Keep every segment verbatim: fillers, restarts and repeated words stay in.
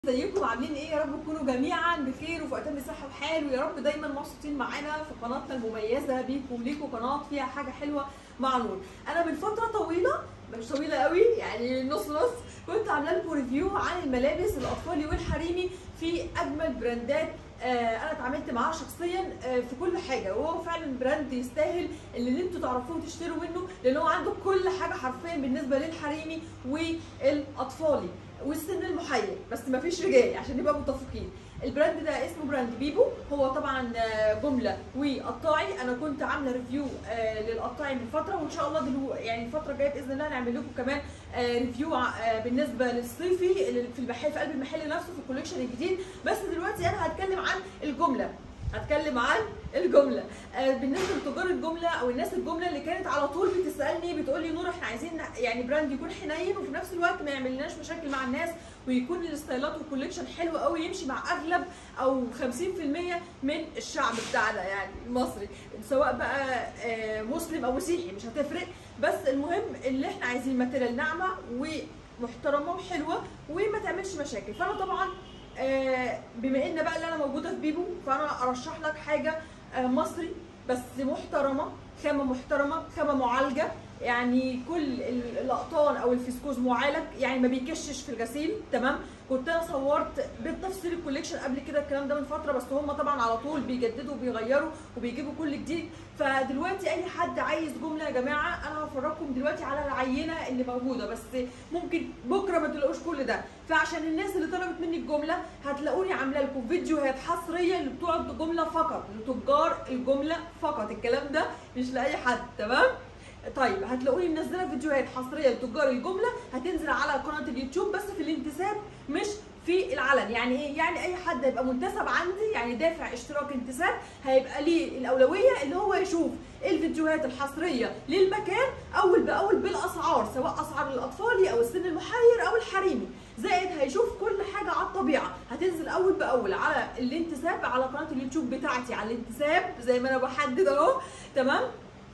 ازيكم عاملين ايه؟ يا رب تكونوا جميعا بخير وفي اتم صحه وحال، ويا رب دايما مبسوطين معانا في قناتنا المميزه بيكم ليكم قناه فيها حاجه حلوه مع نور. انا من فتره طويله مش طويله قوي يعني نص نص كنت عامله لكم ريفيو عن الملابس الاطفالي والحريمي في اجمل براندات آه انا اتعاملت معاه شخصيا آه في كل حاجه، وهو فعلا براند يستاهل اللي انتوا تعرفوه وتشتروا منه، لان هو عنده كل حاجه حرفيا بالنسبه للحريمي والاطفالي والسن المحير، بس مفيش رجالي عشان نبقى متفقين. البراند ده اسمه براند بيبو، هو طبعا جمله وقطاعي. انا كنت عامله ريفيو للقطاعي من فتره، وان شاء الله دلوقتي يعني الفتره الجايه باذن الله هنعمل لكم كمان ريفيو بالنسبه للصيفي في المحل في قلب المحل نفسه في الكوليكشن الجديد. بس دلوقتي انا هتكلم عن الجمله هتكلم عن الجمله بالنسبه لتجار الجمله او الناس الجمله اللي كانت على طول بتسالني بتقول لي نور احنا عايزين يعني براند يكون حنين وفي نفس الوقت ما يعملناش مشاكل مع الناس، ويكون الستايلات والكوليكشن حلو قوي يمشي مع اغلب او خمسين في المية من الشعب بتاعنا يعني المصري، سواء بقى مسلم او مسيحي مش هتفرق، بس المهم اللي احنا عايزين ماتيريال ناعمه ومحترمه وحلوه وما تعملش مشاكل. فانا طبعا بما ان بقى اللي انا موجوده في بيبو، فانا ارشح لك حاجه مصري بس محترمه، خامه محترمه، خامه معالجه، يعني كل الاقطان او الفسكوز معالج يعني ما بيكشش في الغسيل. تمام. كنت انا صورت بالتفصيل الكوليكشن قبل كده الكلام ده من فتره، بس هم طبعا على طول بيجددوا وبيغيروا وبيجيبوا كل جديد. فدلوقتي اي حد عايز جمله يا جماعه انا هفرجكم دلوقتي على العينه اللي موجوده، بس ممكن بكره ما تلاقوش كل ده. فعشان الناس اللي طلبت مني الجمله هتلاقوني عامله لكم فيديوهات حصريه لبتوع الجمله فقط، لتجار الجمله فقط، الكلام ده مش لاي حد. تمام. طيب هتلاقوني منزله فيديوهات حصريه لتجار الجمله هتنزل على قناه اليوتيوب بس في الانتساب مش في العلن. يعني ايه؟ يعني اي حد هيبقى منتسب عندي يعني دافع اشتراك انتساب هيبقى ليه الاولويه اللي هو يشوف الفيديوهات الحصريه للمكان اول باول بالاسعار، سواء اسعار الاطفالي او السن المحير او الحريمي، زائد هيشوف كل حاجه على الطبيعه هتنزل اول باول على الانتساب على قناه اليوتيوب بتاعتي على الانتساب زي ما انا بحدد اهو. تمام.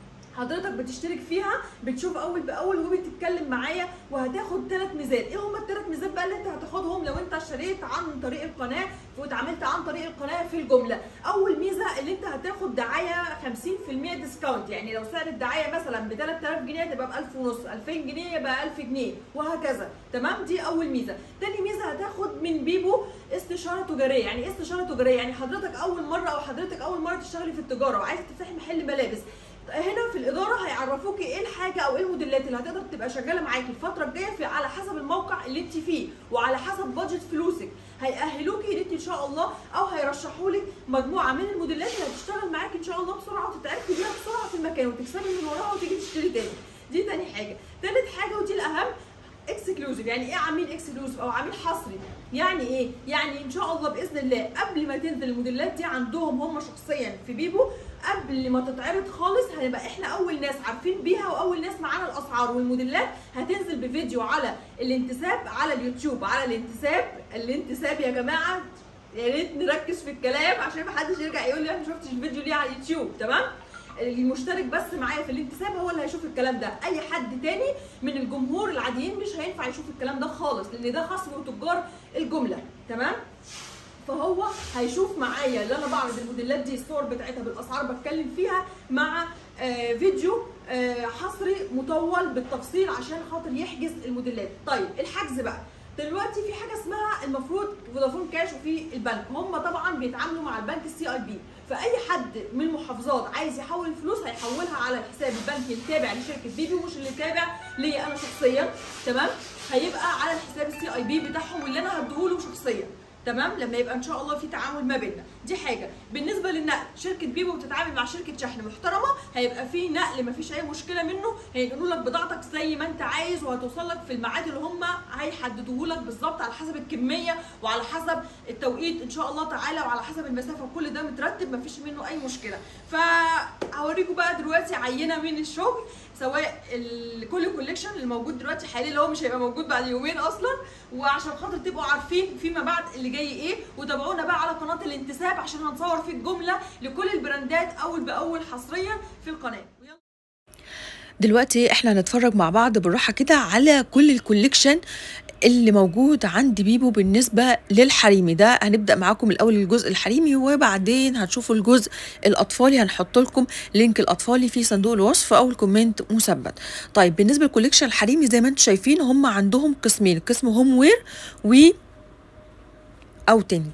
حضرتك بتشترك فيها بتشوف اول باول وبتتكلم معايا، وهتاخد ثلاث ميزات. ايه هم الثلاث ميزات بقى اللي انت هتاخدهم لو انت اشتريت عن طريق القناه واتعاملت عن طريق القناه في الجمله؟ اول ميزه اللي انت هتاخد دعايه خمسين في المية ديسكاونت، يعني لو سعر الدعايه مثلا ب ثلاث آلاف جنيه تبقى ب ألف ونص، ألفين جنيه يبقى ألف جنيه وهكذا. تمام. دي اول ميزه. ثاني ميزه هتاخد من بيبو استشاره تجاريه. يعني ايه استشاره تجاريه؟ يعني حضرتك اول مره او حضرتك اول مره تشتغلي في التجاره وعايزه تفتحي محل ملابس، هنا في الاداره هيعرفوكي ايه الحاجه او ايه الموديلات اللي هتقدر تبقى شغاله معاكي الفتره الجايه في على حسب الموقع اللي انت فيه وعلى حسب بادجت فلوسك، هيأهلوكي ان انت ان شاء الله او هيرشحوا لك مجموعه من الموديلات اللي هتشتغل معاكي ان شاء الله بسرعه وتتعرفي بيها بسرعه في المكان وتكسبي من وراها وتيجي تشتري تاني. دي تاني حاجه. تالت حاجه ودي الاهم، اكسكلوزيف. يعني ايه عميل اكسكلوزيف او عميل حصري؟ يعني ايه؟ يعني ان شاء الله باذن الله قبل ما تنزل الموديلات دي عندهم هم شخصيا في بيبو، قبل ما تتعرض خالص هنبقى احنا اول ناس عارفين بيها واول ناس معانا الاسعار والموديلات. هتنزل بفيديو على الانتساب على اليوتيوب على الانتساب الانتساب يا جماعه، يا ريت نركز في الكلام عشان ما حدش يرجع يقول لي انا ما شفتش الفيديو ليه على اليوتيوب. تمام. المشترك بس معايا في الانتساب هو اللي هيشوف الكلام ده، اي حد تاني من الجمهور العاديين مش هينفع يشوف الكلام ده خالص، لان ده خاص بتجار الجمله. تمام. فهو هيشوف معايا اللي انا بعرض الموديلات دي الصور بتاعتها بالاسعار بتكلم فيها مع آه فيديو آه حصري مطول بالتفصيل عشان خاطر يحجز الموديلات. طيب الحجز بقى دلوقتي في حاجه اسمها المفروض فودافون كاش وفي البنك، هم طبعا بيتعاملوا مع البنك السي اي بي، فاي حد من المحافظات عايز يحول الفلوس هيحولها على الحساب البنكي التابع لشركه بيبو مش اللي تابع ليا انا شخصيا. تمام. هيبقى على الحساب السي اي بي بتاعهم اللي انا هديهوله شخصيا. تمام. لما يبقى ان شاء الله في تعامل ما بيننا. دي حاجه. بالنسبه للنقل شركه بيبو بتتعامل مع شركه شحن محترمه، هيبقى في نقل ما فيش اي مشكله منه، هينقلوا لك بضاعتك زي ما انت عايز وهتوصل لك في الميعاد اللي هم هيحددوه لك بالظبط على حسب الكميه وعلى حسب التوقيت ان شاء الله تعالى وعلى حسب المسافه وكل ده مترتب ما فيش منه اي مشكله. فهوريكم بقى دلوقتي عينه من الشغل، سواء كل كوليكشن اللي موجود دلوقتي حاليا اللي هو مش هيبقى موجود بعد يومين اصلا، وعشان خاطر تبقوا عارفين فيما بعد اللي جاي ايه، وتابعونا بقى على قناه الانتساب عشان هنصور فيه الجمله لكل البراندات اول باول حصريا في القناه. دلوقتي احنا هنتفرج مع بعض بالراحه كده على كل الكوليكشن اللي موجود عند بيبو بالنسبة للحريمي. ده هنبدأ معاكم الأول الجزء الحريمي، وبعدين هتشوفوا الجزء الأطفالي. هنحط لكم لينك الأطفالي في صندوق الوصف أو الكومنت مثبت. طيب بالنسبة للكوليكشن الحريمي زي ما انتم شايفين هم عندهم قسمين، قسم هوم وير و أوتنج.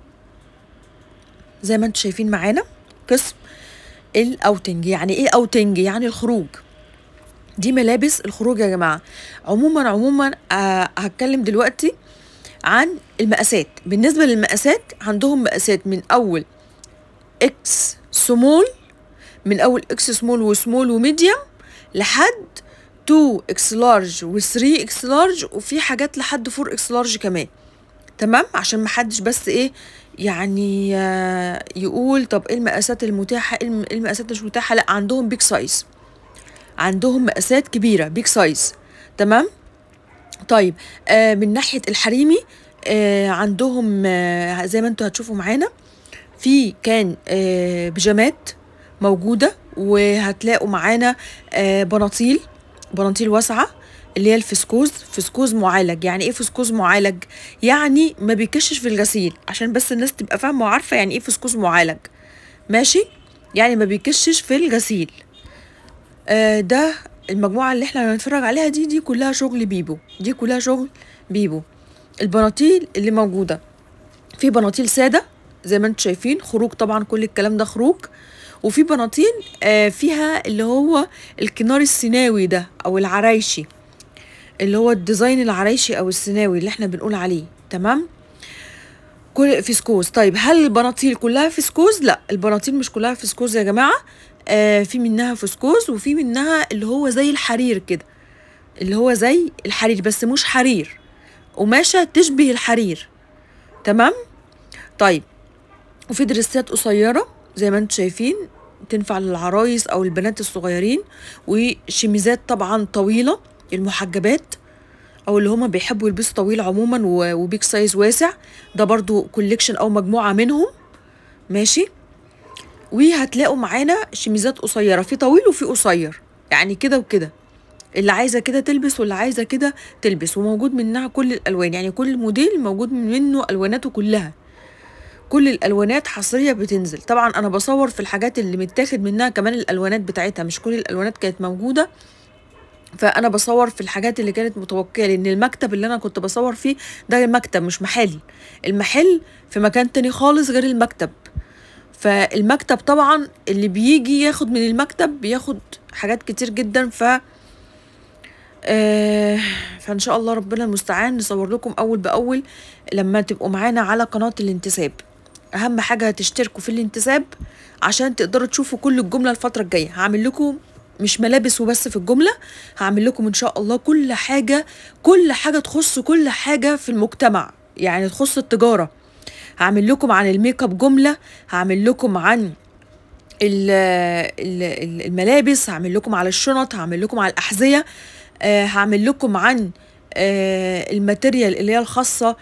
زي ما انتم شايفين معانا قسم الأوتنج. يعني إيه أوتنج؟ يعني الخروج. دي ملابس الخروج يا جماعة. عموما عموما آه هتكلم دلوقتي عن المقاسات. بالنسبة للمقاسات عندهم مقاسات من أول اكس سمول، من أول اكس سمول وسمول وميديوم لحد تو اكس لارج و ثري اكس لارج، وفي حاجات لحد فور اكس لارج كمان. تمام؟ عشان محدش بس ايه يعني آه يقول طب ايه المقاسات المتاحة، ايه المقاسات مش متاحة. لا، عندهم بيج سايز، عندهم مقاسات كبيرة بيج سايز. تمام؟ طيب آه من ناحية الحريمي آه عندهم آه زي ما انتوا هتشوفوا معانا في كان آه بيجامات موجودة، وهتلاقوا معانا آه بناطيل، بناطيل واسعة اللي هي الفسكوز، فسكوز معالج. يعني ايه فسكوز معالج؟ يعني ما بيكشش في الغسيل، عشان بس الناس تبقى فاهمة وعارفة يعني ايه فسكوز معالج. ماشي؟ يعني ما بيكشش في الغسيل. آه ده المجموعة اللي احنا هنتفرج عليها دي دي كلها شغل بيبو، دي كلها شغل بيبو. البناطيل اللي موجودة في بناطيل سادة زي ما انتم شايفين، خروج طبعا، كل الكلام ده خروج. وفي بناطيل آه فيها اللي هو الكنار السيناوي ده او العرايشي، اللي هو الديزاين العرايشي او السيناوي اللي احنا بنقول عليه. تمام؟ كل فسكوز. طيب هل البناطيل كلها فسكوز؟ لا، البناطيل مش كلها فسكوز يا جماعة. آه في منها فسكوز وفي منها اللي هو زي الحرير كده، اللي هو زي الحرير بس مش حرير، قماشة تشبه الحرير. تمام؟ طيب وفي دريسات قصيرة زي ما انتم شايفين تنفع للعرايس او البنات الصغيرين، وشميزات طبعا طويلة، المحجبات او اللي هما بيحبوا يلبسوا طويل عموما وبيك سايز واسع. ده برضو كوليكشن او مجموعة منهم. ماشي؟ وهتلاقوا معانا شميزات قصيرة، في طويل وفي قصير، يعني كده وكده، اللي عايزة كده تلبس واللي عايزة كده تلبس. وموجود منها كل الألوان، يعني كل موديل موجود منه ألواناته كلها، كل الألوانات حصرية بتنزل. طبعا أنا بصور في الحاجات اللي متاخد منها كمان الألوانات بتاعتها، مش كل الألوانات كانت موجودة، فأنا بصور في الحاجات اللي كانت متوقعة، لأن المكتب اللي أنا كنت بصور فيه ده مكتب مش محل، المحل في مكان تاني خالص غير المكتب. فالمكتب طبعا اللي بيجي ياخد من المكتب بياخد حاجات كتير جدا. ف آه فان شاء الله ربنا المستعان نصور لكم اول باول لما تبقوا معانا على قناة الانتساب. اهم حاجة هتشتركوا في الانتساب عشان تقدروا تشوفوا كل الجملة الفترة الجاية. هعمل لكم مش ملابس وبس في الجملة، هعمل لكم ان شاء الله كل حاجة، كل حاجة تخص كل حاجة في المجتمع، يعني تخص التجارة. هعمل لكم عن الميك اب جملة، هعمل لكم عن الملابس، هعمل لكم على الشنط، هعمل لكم على الأحذية، آه هعمل لكم عن آه الماتيريال اللي هي الخاصة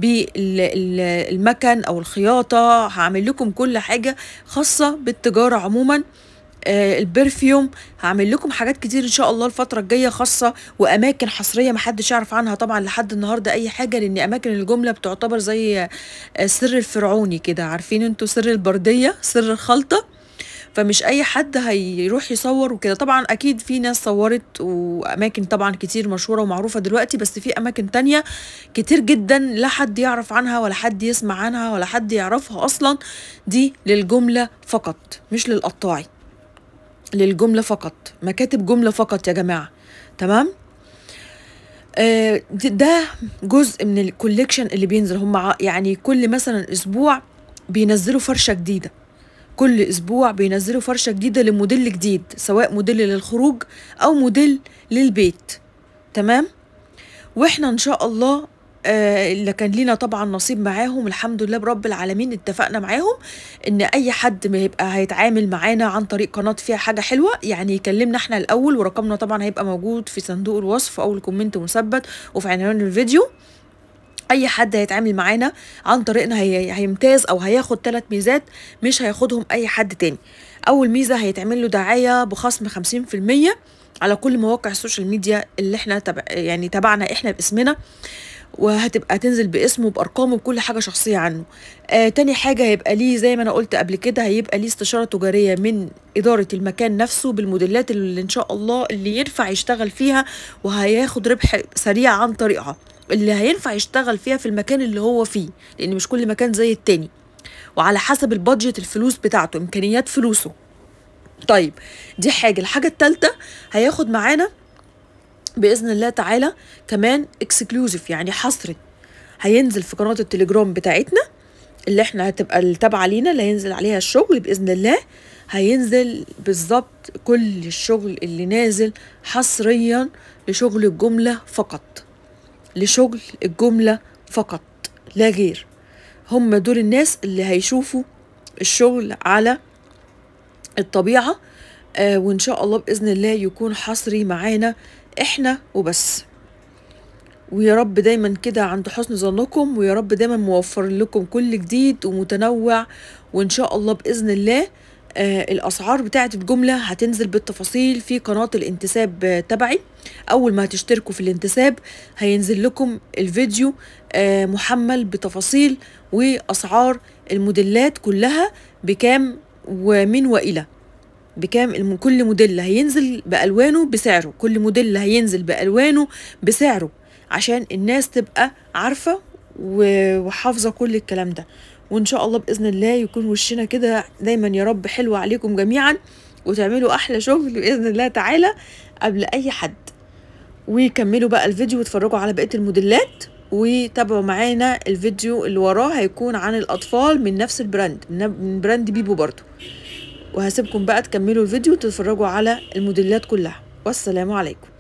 بالمكن أو الخياطة، هعمل لكم كل حاجة خاصة بالتجارة عموما. آه البرفيوم، هعمل لكم حاجات كتير ان شاء الله الفترة الجاية خاصة، واماكن حصرية محدش يعرف عنها طبعا لحد النهاردة اي حاجة، لان اماكن الجملة بتعتبر زي آه سر الفرعوني كده. عارفين انتوا سر البردية، سر الخلطة، فمش اي حد هيروح يصور وكده. طبعا اكيد في ناس صورت واماكن طبعا كتير مشهورة ومعروفة دلوقتي، بس في اماكن تانية كتير جدا لا حد يعرف عنها ولا حد يسمع عنها ولا حد يعرفها اصلا. دي للجملة فقط مش للقطاعي، للجملة فقط، مكاتب جملة فقط يا جماعة. تمام؟ آه ده جزء من الكوليكشن اللي بينزل. هم يعني كل مثلا اسبوع بينزلوا فرشة جديدة، كل اسبوع بينزلوا فرشة جديدة لموديل جديد، سواء موديل للخروج او موديل للبيت. تمام؟ واحنا ان شاء الله آه اللي كان لينا طبعا نصيب معاهم الحمد لله برب العالمين، اتفقنا معاهم ان اي حد ما يبقى هيتعامل معانا عن طريق قناة فيها حاجة حلوة يعني يكلمنا احنا الاول، ورقمنا طبعا هيبقى موجود في صندوق الوصف او الكومنت مثبت وفي عنوان الفيديو. اي حد هيتعامل معانا عن طريقنا هي هيمتاز او هياخد ثلاث ميزات مش هياخدهم اي حد تاني. اول ميزة هيتعمل له دعاية بخصم خمسين في المية على كل مواقع السوشيال ميديا اللي احنا تبع يعني تبعنا احنا باسمنا، وهتبقى تنزل باسمه بارقامه بكل حاجه شخصيه عنه. آه تاني حاجه هيبقى ليه زي ما انا قلت قبل كده، هيبقى ليه استشاره تجاريه من اداره المكان نفسه بالموديلات اللي ان شاء الله اللي ينفع يشتغل فيها وهياخد ربح سريع عن طريقها، اللي هينفع يشتغل فيها في المكان اللي هو فيه، لان مش كل مكان زي التاني، وعلى حسب البادجت الفلوس بتاعته امكانيات فلوسه. طيب دي حاجه. الحاجه الثالثه هياخد معانا باذن الله تعالى كمان اكسكلوزيف، يعني حصري، هينزل في قناه التليجرام بتاعتنا اللي احنا هتبقى التابعه لينا اللي هينزل عليها الشغل باذن الله. هينزل بالظبط كل الشغل اللي نازل حصريا لشغل الجمله فقط، لشغل الجمله فقط لا غير. هم دول الناس اللي هيشوفوا الشغل على الطبيعه. آه وان شاء الله باذن الله يكون حصري معانا احنا وبس. ويا رب دايما كده عند حسن ظنكم، ويا رب دايما موفر لكم كل جديد ومتنوع. وان شاء الله باذن الله آه الاسعار بتاعه الجمله هتنزل بالتفاصيل في قناه الانتساب آه تبعي. اول ما هتشتركوا في الانتساب هينزل لكم الفيديو آه محمل بتفاصيل واسعار الموديلات كلها بكام ومن والى بكام. كل موديل هينزل بألوانه بسعره، كل موديل هينزل بألوانه بسعره، عشان الناس تبقى عارفة وحافظة كل الكلام ده. وإن شاء الله بإذن الله يكون وشنا كده دايما يا رب حلو عليكم جميعا، وتعملوا أحلى شغل بإذن الله تعالى قبل أي حد. وكملوا بقى الفيديو واتفرجوا على بقية الموديلات، وتابعوا معانا الفيديو اللي وراه هيكون عن الأطفال من نفس البراند، من براند بيبو برضو. وهسيبكم بقى تكملوا الفيديو وتتفرجوا على الموديلات كلها، والسلام عليكم.